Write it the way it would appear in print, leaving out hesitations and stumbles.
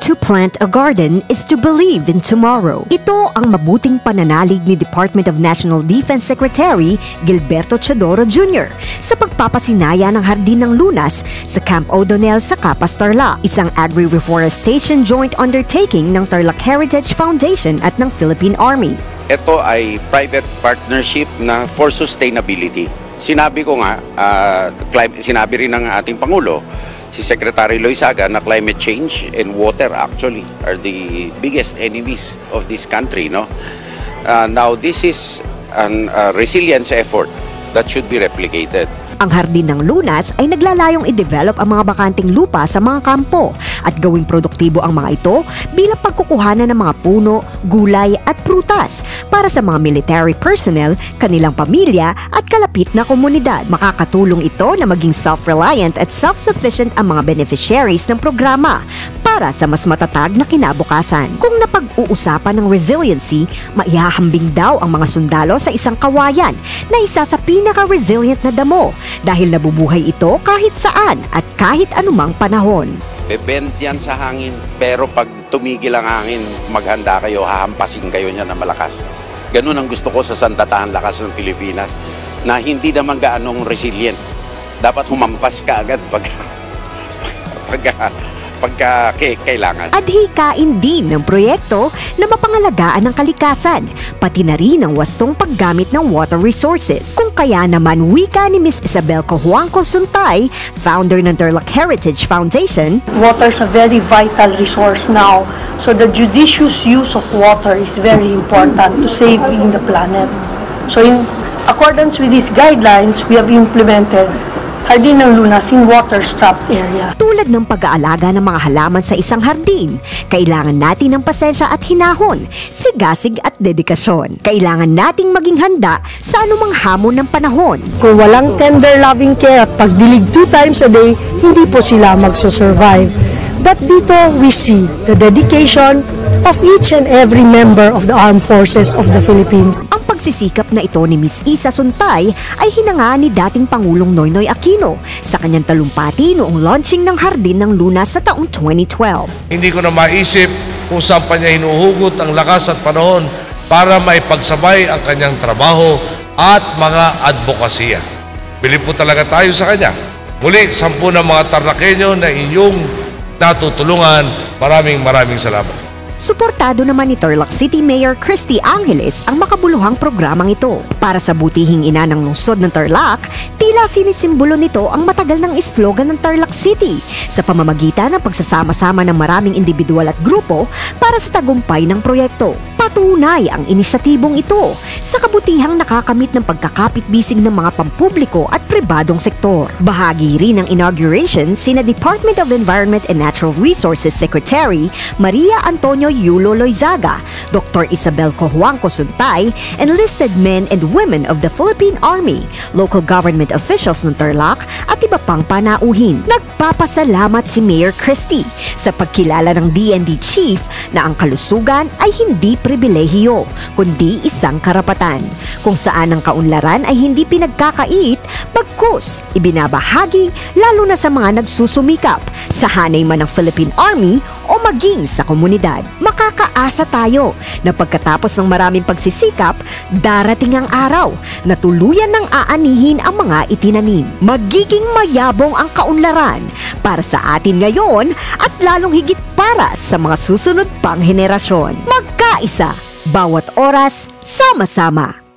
To plant a garden is to believe in tomorrow. Ito ang mabuting pananalig ni Department of National Defense Secretary Gilberto Teodoro Jr. sa pagpapasinaya ng Hardin ng Lunas sa Camp O'Donnell sa Capas, Tarlac, isang agri-reforestation joint undertaking ng Tarlac Heritage Foundation at ng Philippine Army. Ito ay private partnership na for sustainability. Sinabi ko nga, sinabi rin ng ating Pangulo, si Secretary Loizaga, na climate change and water actually are the biggest enemies of this country. No? Now, this is a resilience effort that should be replicated. Ang Hardin ng Lunas ay naglalayong i-develop ang mga bakanting lupa sa mga kampo at gawing produktibo ang mga ito bilang pagkukuhanan ng mga puno, gulay at prutas para sa mga military personnel, kanilang pamilya at kalapit na komunidad. Makakatulong ito na maging self-reliant at self-sufficient ang mga beneficiaries ng programa para sa mas matatag na kinabukasan. Kung napag-uusapan ng resiliency, maihahambing daw ang mga sundalo sa isang kawayan na isa sa pinaka-resilient na damo dahil nabubuhay ito kahit saan at kahit anumang panahon. Bebend yan sa hangin, pero pag tumigil ang hangin, maghanda kayo, hahampasin kayo niya na malakas. Ganun ang gusto ko sa sandatahang lakas ng Pilipinas, na hindi naman gaanong resilient. Dapat humampas ka agad pagka kailangan. Adhikain din ng proyekto na mapangalagaan ng kalikasan, pati na rin ang wastong paggamit ng water resources. Kung kaya naman wika ni Ms. Isabel Cojuangco Suntay, founder ng Tarlac Heritage Foundation, water is a very vital resource now, so the judicious use of water is very important to saving the planet. So in accordance with these guidelines, we have implemented Hardin ng Lunas in water-strapped area. Tulad ng pag-aalaga ng mga halaman sa isang hardin, kailangan natin ng pasensya at hinahon, sigasig at dedikasyon. Kailangan nating maging handa sa anumang hamon ng panahon. Kung walang tender loving care at pagdilig 2 times a day, hindi po sila magsusurvive. But dito, we see the dedication of each and every member of the Armed Forces of the Philippines. Ang pagsisikap na ito ni Ms. Isa Suntay ay hinanga ni dating Pangulong Noynoy Aquino sa kanyang talumpati noong launching ng Hardin ng Lunas sa taong 2012. Hindi ko na maisip kung saan pa niya hinuhugot ang lakas at panahon para maipagsabay ang kanyang trabaho at mga advokasya. Bilib po talaga tayo sa kanya. Muli, 10 na mga Tarlacenyo na inyong natutulungan. Maraming salamat. Suportado naman ni Tarlac City Mayor Christy Angeles ang makabuluhang programang ito. Para sa butihing ina ng lungsod ng Tarlac, tila sinisimbolo nito ang matagal ng slogan ng Tarlac City sa pamamagitan ng pagsasama-sama ng maraming individual at grupo para sa tagumpay ng proyekto. Patunay ang inisyatibong ito sa kabutihang nakakamit ng pagkakapit-bisig ng mga pampubliko at pribadong sektor. Bahagi rin ng inauguration sina Department of Environment and Natural Resources Secretary Maria Antonio Yulo Loizaga, Dr. Isabel Cojuangco Suntay, enlisted men and women of the Philippine Army, local government officials ng Tarlac at iba pang panauhin. Nagpapasalamat si Mayor Christy sa pagkilala ng DND Chief na ang kalusugan ay hindi pribilehiyo, kundi isang karapatan, kung saan ang kaunlaran ay hindi pinagkakait, bagkus ibinabahagi lalo na sa mga nagsusumikap sa hanay man ng Philippine Army o maging sa komunidad. Makakaasa tayo na pagkatapos ng maraming pagsisikap, darating ang araw na tuluyan ng aanihin ang mga itinanim. Magiging mayabong ang kaunlaran para sa atin ngayon at lalong higit para sa mga susunod pang henerasyon. Magkaisa, bawat oras, sama-sama.